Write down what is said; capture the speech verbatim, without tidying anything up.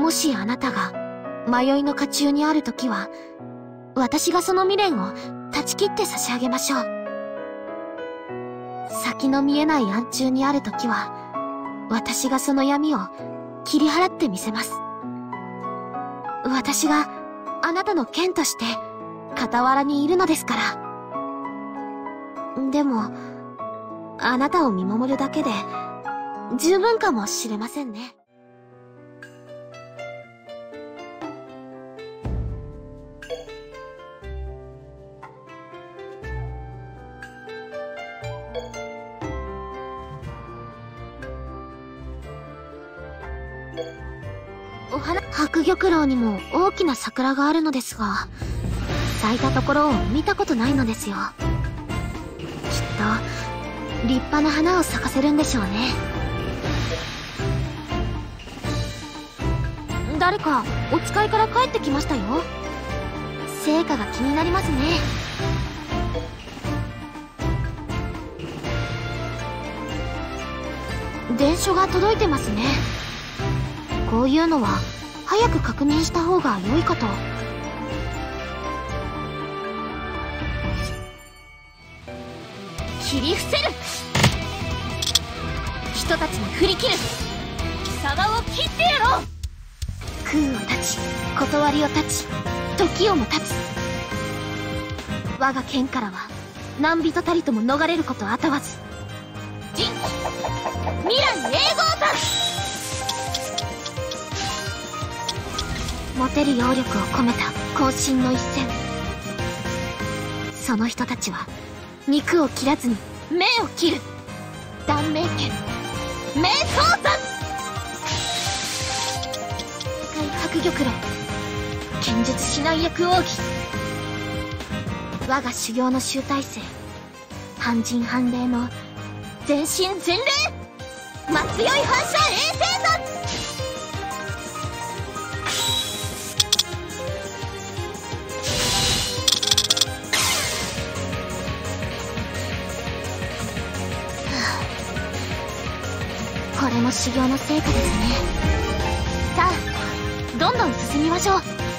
もしあなたが迷いの渦中にあるときは、私がその未練を断ち切って差し上げましょう。先の見えない暗中にあるときは、私がその闇を切り払ってみせます。私があなたの剣として傍らにいるのですから。でも、あなたを見守るだけで十分かもしれませんね。お花、白玉楼にも大きな桜があるのですが、咲いたところを見たことないのですよ。きっと立派な花を咲かせるんでしょうね。誰かお使いから帰ってきましたよ。成果が気になりますね。伝書が届いてますね。こういうのは早く確認した方が良いかと。切り伏せる。人たちに振り切る。貴様を切ってやろう。空を立ち、断りを断ち、時をも立つ。我が剣からは何人たりとも逃れることあたわず。人未来永劫だ。持てる揚力を込めた渾身の一戦。その人たちは肉を切らずに目を切る。断命剣名刀山。白玉楼剣術指南役奥義。我が修行の集大成。半人半霊の全身全霊。松酔い反射衛星山。これも修行の成果ですね。さあ、どんどん進みましょう。